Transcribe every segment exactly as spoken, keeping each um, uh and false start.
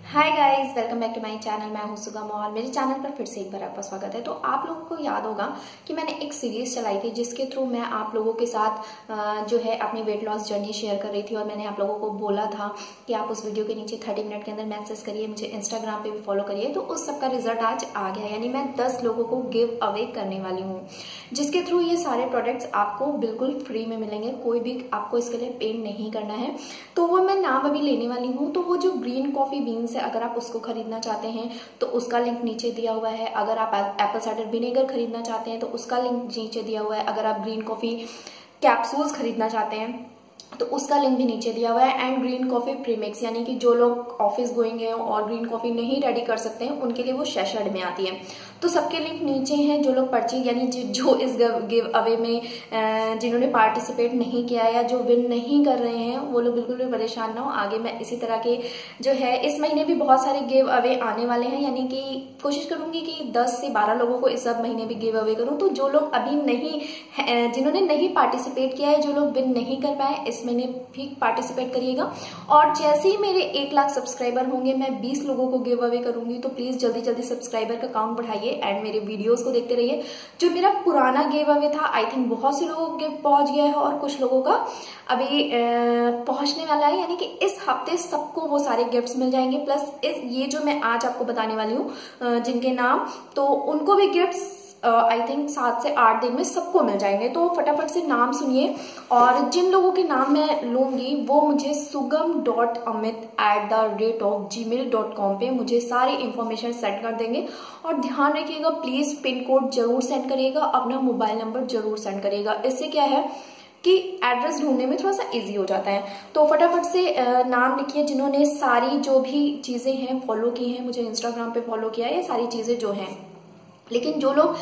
Hi guys, welcome back to my channel. मैं हूं सुगम और मेरे चैनल पर फिर से एक बार आपका स्वागत है। तो आप लोगों को याद होगा कि मैंने एक सीरीज चलाई थी जिसके थ्रू मैं आप लोगों के साथ जो है अपनी वेट लॉस जर्नी शेयर कर रही थी और मैंने आप लोगों को बोला था कि आप उस वीडियो के नीचे थर्टी मिनट के अंदर मैसेज करिए, मुझे इंस्टाग्राम पे भी फॉलो करिए। तो उस सबका रिजल्ट आज आ गया, यानी मैं दस लोगों को गिव अवे करने वाली हूँ, जिसके थ्रू ये सारे प्रोडक्ट्स आपको बिल्कुल फ्री में मिलेंगे। कोई भी आपको इसके लिए पे नहीं करना है। तो वो मैं नाम अभी लेने वाली हूँ। तो वो जो ग्रीन कॉफी बीन्स है, अगर आप उसको खरीदना चाहते हैं तो उसका लिंक नीचे दिया हुआ है। अगर आप एप्पल साइडर विनेगर खरीदना चाहते हैं तो उसका लिंक नीचे दिया हुआ है। अगर आप ग्रीन कॉफी कैप्सूल्स खरीदना चाहते हैं तो उसका लिंक भी नीचे दिया हुआ है। एंड ग्रीन कॉफी प्रीमिक्स, यानी कि जो लोग ऑफिस गोइंग हैं और ग्रीन कॉफी नहीं रेडी कर सकते हैं उनके लिए वो शैशर्ड में आती है। तो सबके लिंक नीचे हैं। जो लोग पर्ची यानी जो इस गिव अवे में जिन्होंने पार्टिसिपेट नहीं किया या जो विन नहीं कर रहे हैं वो लोग बिल्कुल भी परेशान ना हो। आगे मैं इसी तरह के जो है इस महीने भी बहुत सारे गिव अवे आने वाले हैं, यानी कि कोशिश करूंगी कि दस से बारह लोगों को इस सब महीने भी गिव अवे करूं। तो जो लोग अभी नहीं, जिन्होंने नहीं पार्टिसिपेट किया है, जो लोग विन नहीं कर पाए, इस महीने भी पार्टिसिपेट करिएगा। और जैसे ही मेरे एक लाख सब्सक्राइबर होंगे मैं बीस लोगों को गिव अवे करूंगी। तो प्लीज जल्दी जल्दी सब्सक्राइबर का काउंट बढ़ाइए एंड मेरे वीडियोस को देखते रहिए। जो मेरा पुराना गिव अवे था, आई थिंक बहुत से लोगों को गिफ्ट पहुंच गया है और कुछ लोगों का अभी पहुंचने वाला है, यानी कि इस हफ्ते सबको वो सारे गिफ्ट्स मिल जाएंगे। प्लस इस ये जो मैं आज आपको बताने वाली हूँ जिनके नाम, तो उनको भी गिफ्ट्स आई थिंक सात से आठ दिन में सबको मिल जाएंगे। तो फटाफट से नाम सुनिए। और जिन लोगों के नाम मैं लूंगी वो मुझे Sugam dot Amit at the rate of ji mail dot com पे मुझे सारी इंफॉर्मेशन सेंड कर देंगे। और ध्यान रखिएगा, प्लीज पिन कोड जरूर सेंड करिएगा, अपना मोबाइल नंबर जरूर सेंड करिएगा। इससे क्या है कि एड्रेस ढूंढने में थोड़ा सा इजी हो जाता है। तो फटाफट से नाम लिखिए जिन्होंने सारी जो भी चीजें हैं फॉलो की हैं, मुझे इंस्टाग्राम पे फॉलो किया है, ये सारी चीजें जो हैं। लेकिन जो लोग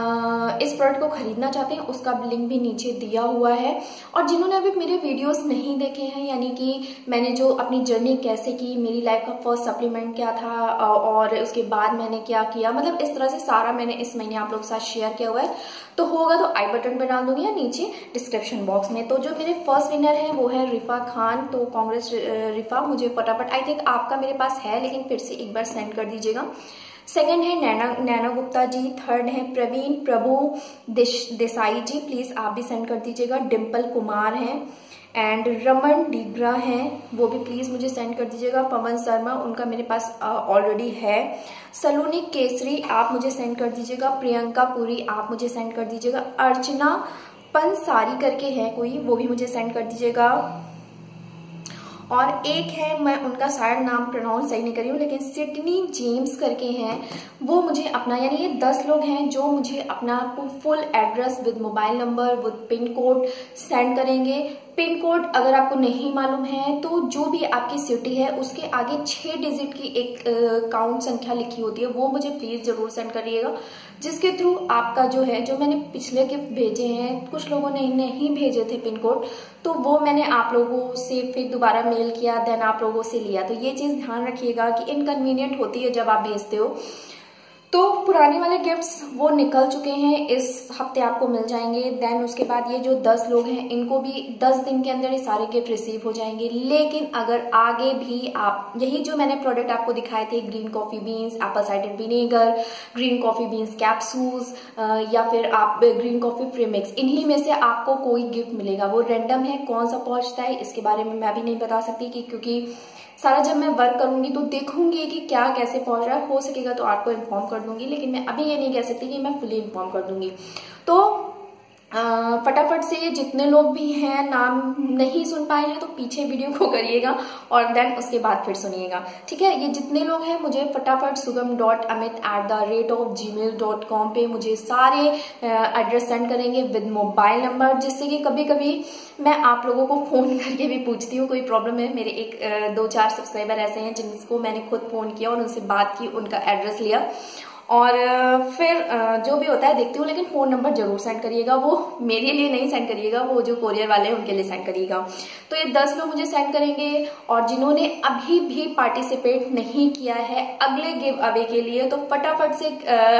इस प्रोडक्ट को खरीदना चाहते हैं उसका लिंक भी नीचे दिया हुआ है। और जिन्होंने अभी मेरे वीडियोस नहीं देखे हैं, यानी कि मैंने जो अपनी जर्नी कैसे की, मेरी लाइफ का फर्स्ट सप्लीमेंट क्या था और उसके बाद मैंने क्या किया, मतलब इस तरह से सारा मैंने इस महीने आप लोगों के साथ शेयर किया हुआ है। तो होगा तो आई बटन पे डाल दूंगी या नीचे डिस्क्रिप्शन बॉक्स में। तो जो मेरे फर्स्ट विनर है वो है रिफा खान। तो कांग्रेस रिफा, मुझे फटाफट, आई थिंक आपका मेरे पास है लेकिन फिर से एक बार सेंड कर दीजिएगा। सेकंड है नैना नैना गुप्ता जी। थर्ड है प्रवीण प्रभु देसाई जी, प्लीज आप भी सेंड कर दीजिएगा। डिम्पल कुमार हैं एंड रमन डिग्रा हैं, वो भी प्लीज मुझे सेंड कर दीजिएगा। पवन शर्मा, उनका मेरे पास ऑलरेडी है। सलोनी केसरी, आप मुझे सेंड कर दीजिएगा। प्रियंका पुरी, आप मुझे सेंड कर दीजिएगा। अर्चना पंसारी करके है कोई, वो भी मुझे सेंड कर दीजिएगा। और एक है, मैं उनका शायद नाम प्रोनाउंस सही नहीं करी हूँ, लेकिन सिडनी जेम्स करके हैं, वो मुझे अपना, यानी ये दस लोग हैं जो मुझे अपना full address with mobile number with pin code send करेंगे। पिन कोड अगर आपको नहीं मालूम है तो जो भी आपकी सिटी है उसके आगे छह डिजिट की एक काउंट संख्या लिखी होती है, वो मुझे प्लीज जरूर सेंड करिएगा, जिसके थ्रू आपका जो है, जो मैंने पिछले गिफ्ट भेजे हैं, कुछ लोगों ने नहीं भेजे थे पिन कोड, तो वो मैंने आप लोगों से फिर दोबारा मेल किया, देन आप लोगों से लिया। तो ये चीज ध्यान रखिएगा कि इनकन्वीनियंट होती है जब आप भेजते हो। तो पुराने वाले गिफ्ट्स वो निकल चुके हैं, इस हफ्ते आपको मिल जाएंगे। देन उसके बाद ये जो दस लोग हैं इनको भी दस दिन के अंदर ये सारे गिफ्ट रिसीव हो जाएंगे। लेकिन अगर आगे भी आप यही जो मैंने प्रोडक्ट आपको दिखाए थे, green coffee beans, apple cider vinegar, green coffee beans capsules या फिर आप ग्रीन कॉफी प्रीमिक्स, इन्हीं में से आपको कोई गिफ्ट मिलेगा। वो रैंडम है, कौन सा पहुंचता है इसके बारे में मैं भी नहीं बता सकती कि क्योंकि सारा जब मैं वर्क करूंगी तो देखूंगी कि क्या कैसे पहुंच रहा है। हो सकेगा तो आपको इन्फॉर्म कर दूंगी, लेकिन मैं अभी ये नहीं कह सकती कि मैं फुली इन्फॉर्म कर दूंगी। तो आ, फटाफट से जितने लोग भी हैं, नाम नहीं सुन पाए हैं तो पीछे वीडियो को करिएगा और देन उसके बाद फिर सुनिएगा, ठीक है। ये जितने लोग हैं मुझे फटाफट Sugam dot Amit at the rate of ji mail dot com पे मुझे सारे एड्रेस सेंड करेंगे विद मोबाइल नंबर, जिससे कि कभी कभी मैं आप लोगों को फोन करके भी पूछती हूँ कोई प्रॉब्लम है। मेरे एक दो चार सब्सक्राइबर ऐसे हैं जिनको मैंने खुद फोन किया और उनसे बात की, उनका एड्रेस लिया और फिर जो भी होता है देखती हूँ। लेकिन फोन नंबर जरूर सेंड करिएगा, वो मेरे लिए नहीं सेंड करिएगा, वो जो कोरियर वाले हैं उनके लिए सेंड करिएगा। तो ये दस लोग मुझे सेंड करेंगे। और जिन्होंने अभी भी पार्टिसिपेट नहीं किया है अगले गिव अवे के लिए, तो फटाफट से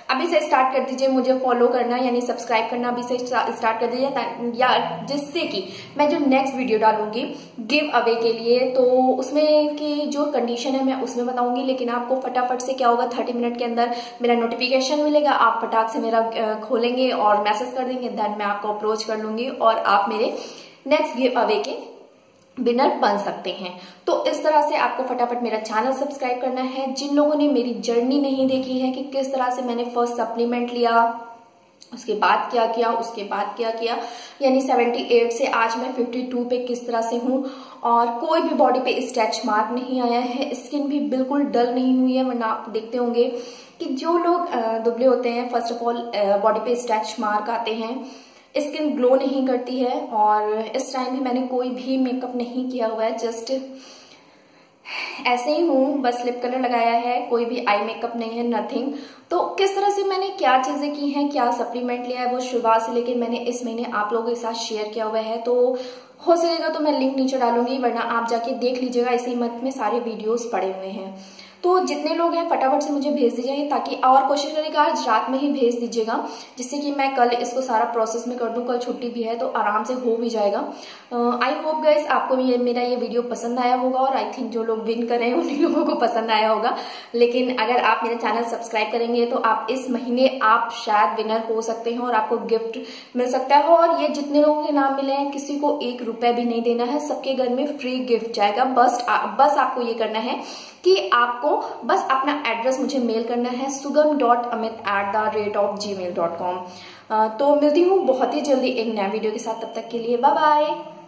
अभी से स्टार्ट कर दीजिए मुझे फॉलो करना, यानी सब्सक्राइब करना अभी से स्टार्ट कर दीजिए, या जिससे कि मैं जो नेक्स्ट वीडियो डालूंगी गिव अवे के लिए तो उसमें की जो कंडीशन है मैं उसमें बताऊंगी। लेकिन आपको फटाफट से क्या होगा, थर्टी मिनट के अंदर मेरा नोटिफिकेशन मिलेगा, आप फटाक से मेरा खोलेंगे और मैसेज कर देंगे, देन मैं आपको अप्रोच कर लूंगी और आप मेरे नेक्स्ट गिव अवे के विनर बन सकते हैं। तो इस तरह से आपको फटाफट मेरा चैनल सब्सक्राइब करना है। जिन लोगों ने मेरी जर्नी नहीं देखी है कि किस तरह से मैंने फर्स्ट सप्लीमेंट लिया, उसके बाद क्या किया, उसके बाद क्या किया, यानी अठहत्तर से आज मैं बावन पे किस तरह से हूं और कोई भी बॉडी पे स्ट्रेच मार्क नहीं आया है, स्किन भी बिल्कुल डल नहीं हुई है। वरना आप देखते होंगे कि जो लोग दुबले होते हैं फर्स्ट ऑफ ऑल बॉडी पे स्ट्रेच मार्क आते हैं, स्किन ग्लो नहीं करती है। और इस टाइम भी मैंने कोई भी मेकअप नहीं किया हुआ है, जस्ट ऐसे ही हूँ, बस लिप कलर लगाया है, कोई भी आई मेकअप नहीं है, नथिंग। तो किस तरह से मैंने क्या चीजें की हैं, क्या सप्लीमेंट लिया है, वो शुरुआत से लेकर मैंने इस महीने आप लोगों के साथ शेयर किया हुआ है। तो हो सकेगा तो मैं लिंक नीचे डालूंगी, वरना आप जाके देख लीजिएगा, इसी मंथ में सारे वीडियोस पड़े हुए हैं। तो जितने लोग हैं फटाफट से मुझे भेज दीजिए, ताकि और कोशिश करिएगा आज रात में ही भेज दीजिएगा, जिससे कि मैं कल इसको सारा प्रोसेस में कर दूं। कल छुट्टी भी है तो आराम से हो भी जाएगा। आई होप गाइस आपको ये मेरा ये वीडियो पसंद आया होगा और आई थिंक जो लोग विन कर रहे हैं उन्हीं लोगों को पसंद आया होगा। लेकिन अगर आप मेरा चैनल सब्सक्राइब करेंगे तो आप इस महीने आप शायद विनर हो सकते हैं और आपको गिफ्ट मिल सकता है। और ये जितने लोगों के नाम मिले हैं किसी को एक रुपया भी नहीं देना है, सबके घर में फ्री गिफ्ट जाएगा। बस बस आपको ये करना है कि आपको बस अपना एड्रेस मुझे मेल करना है Sugam dot Amit at the rate of ji mail dot com. तो मिलती हूँ बहुत ही जल्दी एक नया वीडियो के साथ, तब तक के लिए बाय बाय।